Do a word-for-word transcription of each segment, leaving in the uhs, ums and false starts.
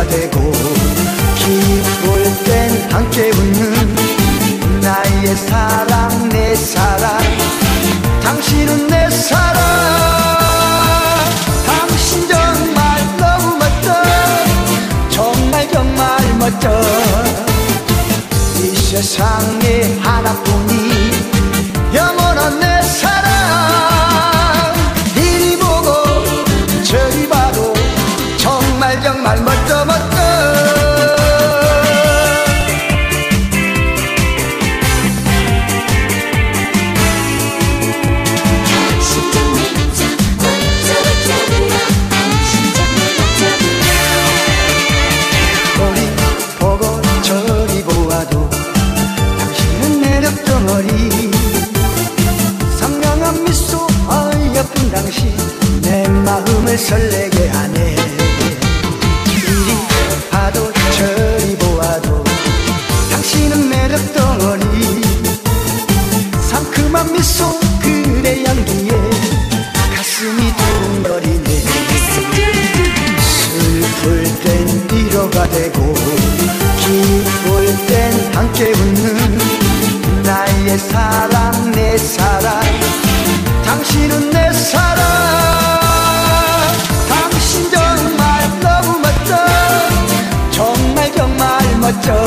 위로가 되고 기쁠 땐 함께 웃는 나의 사랑 내 사랑 당신은 내 사랑 당신 정말 너무 멋져 정말 정말 멋져 이 세상에 하나뿐이 영원한 내 사랑 이리 보고 저리 봐도 정말 정말 멋져 멋져 머리 보고 저리 보아도 당신은 매력 덩어리 상냥한 미소 어여쁜 당신 내 마음을 설레게 하네 이리 봐도 저리 보아도 당신은 매력 덩어리 상큼한 미소 그대 향기에 가슴이 두근거리네 슬플 땐 위로가 되고 기쁠 땐 함께 웃는 나의 사랑 내 사랑 당신은 내 사랑 당신 정말 너무 멋져 정말 정말 멋져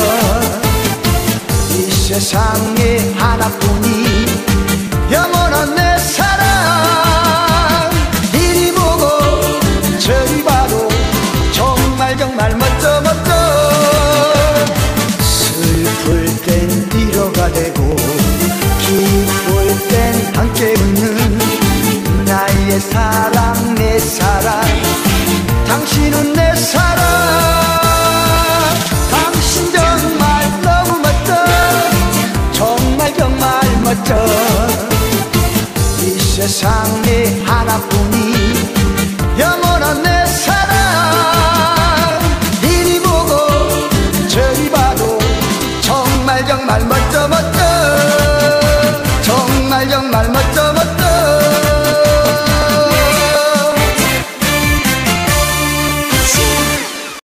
이 세상에 하나뿐이 영원한 내 사랑 이리 보고 저리 봐도 정말 정말 멋져 멋져 슬플 땐 위로가 되고 기쁠 땐 함께 웃는 나의 사랑 내 사랑 당신은 내 사랑 당신 정말 너무 멋져 정말 정말 멋져 이 세상에 하나뿐인